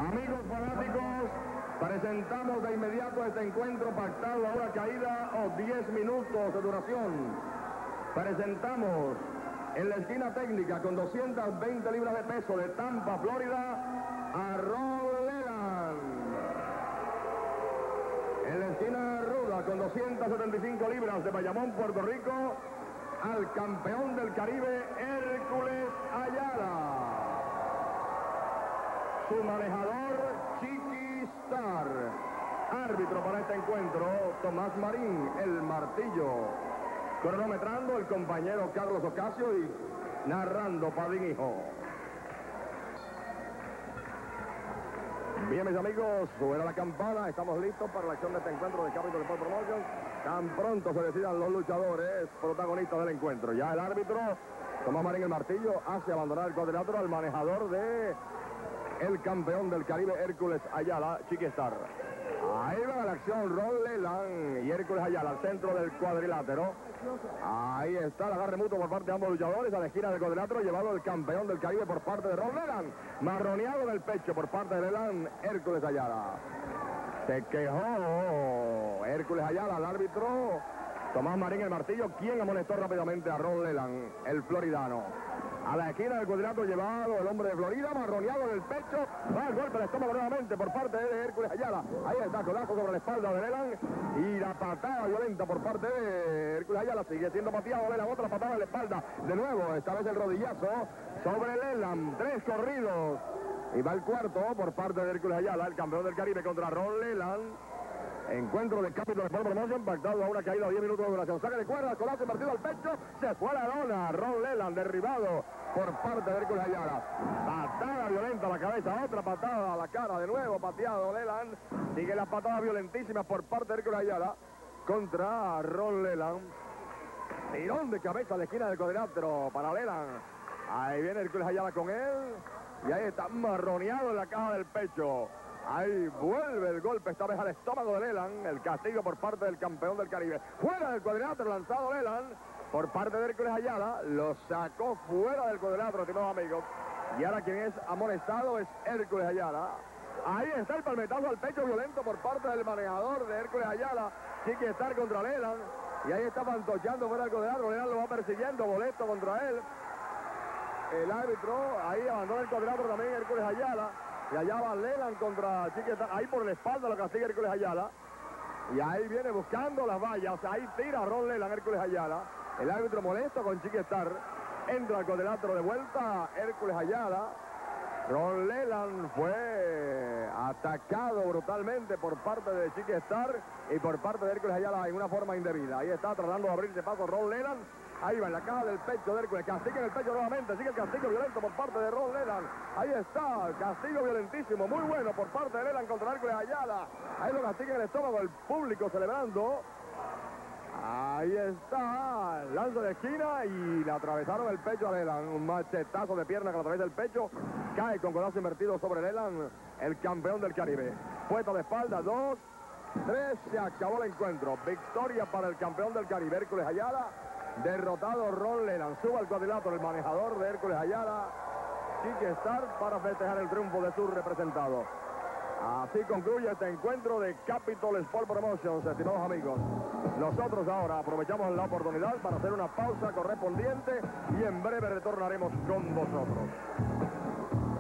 Amigos fanáticos, presentamos de inmediato este encuentro pactado a una caída o 10 minutos de duración. Presentamos en la esquina técnica con 220 libras de peso de Tampa, Florida, a Ron Leland. En la esquina ruda con 275 libras de Bayamón, Puerto Rico, al campeón del Caribe, Hércules Ayala. Su manejador, Chiqui Star. Árbitro para este encuentro, Tomás Marín, el martillo. Cronometrando el compañero Carlos Ocasio y narrando Padín Hijo. Bien, mis amigos, suena la campana. Estamos listos para la acción de este encuentro de Capitol Sport Promotions. Tan pronto se decidan los luchadores protagonistas del encuentro. Ya el árbitro, Tomás Marín, el martillo, hace abandonar el cuadrilátero al manejador de el campeón del Caribe, Hércules Ayala, Chiqui Star. Ahí va la acción, Ron Leland y Hércules Ayala al centro del cuadrilátero. Ahí está el agarre mutuo por parte de ambos luchadores. A la esquina del cuadrilátero llevado el campeón del Caribe por parte de Ron Leland. Marroneado en el pecho por parte de Leland, Hércules Ayala. Se quejó Hércules Ayala al árbitro Tomás Marín, el martillo, quien amonestó rápidamente a Ron Leland, el floridano. A la esquina del cuadrilátero llevado el hombre de Florida, marroneado en el pecho. Va el golpe de estómago nuevamente por parte de Hércules Ayala. Ahí está, codazo sobre la espalda de Leland. Y la patada violenta por parte de Hércules Ayala. Sigue siendo pateado Leland, otra patada en la espalda. De nuevo, esta vez el rodillazo sobre Leland. 3 corridos. Y va el cuarto por parte de Hércules Ayala, el campeón del Caribe contra Ron Leland. Encuentro de Capitol Sport Promotions, pactado a una caída de 10 minutos de duración. Saca de cuerda, colazo invertido al pecho, se fue a la lona. Ron Leland derribado por parte de Hércules Ayala. Patada violenta a la cabeza, otra patada a la cara, de nuevo pateado Leland. Sigue las patadas violentísimas por parte de Hércules Ayala contra Ron Leland. Tirón de cabeza a la esquina del cuadrilátero para Leland. Ahí viene Hércules Ayala con él. Y ahí está marroneado en la caja del pecho. Ahí vuelve el golpe, esta vez al estómago de Leland. El castigo por parte del campeón del Caribe. Fuera del cuadrilátero, lanzado Leland por parte de Hércules Ayala. Lo sacó fuera del cuadrilátero, estimados amigos. Y ahora quien es amonestado es Hércules Ayala. Ahí está el palmetazo al pecho violento por parte del manejador de Hércules Ayala. Chiqui Star contra Leland. Y ahí está pantochando fuera del cuadrilátero. Leland lo va persiguiendo, boleto contra él. El árbitro ahí abandona el cuadrilátero también Hércules Ayala. Y allá va Leland contra Chiqui Star. Ahí por la espalda lo castiga Hércules Ayala. Y ahí viene buscando las vallas. Ahí tira Ron Leland, Hércules Ayala. El árbitro molesto con Chiqui Star. Entra al cuadrilátero de vuelta Hércules Ayala. Ron Leland fue atacado brutalmente por parte de Chiqui Star y por parte de Hércules Ayala en una forma indebida. Ahí está tratando de abrirse paso Ron Leland. Ahí va en la caja del pecho de Hércules. Castiga en el pecho nuevamente. Sigue el castigo violento por parte de Ron Leland. Ahí está. Castigo violentísimo. Muy bueno por parte de Leland contra Hércules Ayala. Ahí lo castiga en el estómago. El público celebrando. Ahí está. Lanzo de esquina y le atravesaron el pecho a Leland. Un machetazo de pierna que le atraviesa el pecho. Cae con codazo invertido sobre Leland, el campeón del Caribe. Puesta de espalda. 2, 3. Se acabó el encuentro. Victoria para el campeón del Caribe, Hércules Ayala. Derrotado Ron Leland. Sube al cuadrilátero el manejador de Hércules Ayala, Chiqui Star, para festejar el triunfo de su representado. Así concluye este encuentro de Capitol Sport Promotions, estimados amigos. Nosotros ahora aprovechamos la oportunidad para hacer una pausa correspondiente y en breve retornaremos con vosotros.